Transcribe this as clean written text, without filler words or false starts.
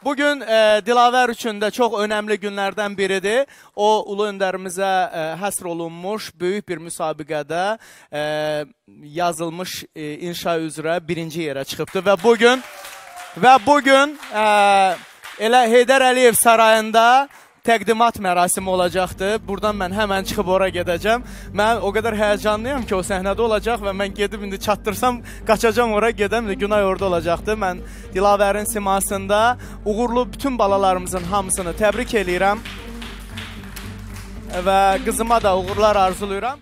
Bugün Dilavər üçün də çox önəmli günlərdən biridir. O, ulu öndərimizə həsr olunmuş böyük bir müsabiqədə yazılmış inşa üzrə birinci yerə çıxıbdır. Və bugün elə Heydər Əliyev sarayında təqdimat mərasimi olacaqdır. Buradan mən həmən çıxıb ora gedəcəm. Mən o qədər həyəcanlıyam ki, o səhnədə olacaq və mən gedib indi çatdırsam, qaçacam ora gedəm, Günay orada olacaqdır. Mən Dilavərin simasında uğurlu bütün balalarımızın hamısını təbrik eləyirəm və qızıma da uğurlar arzulayıram.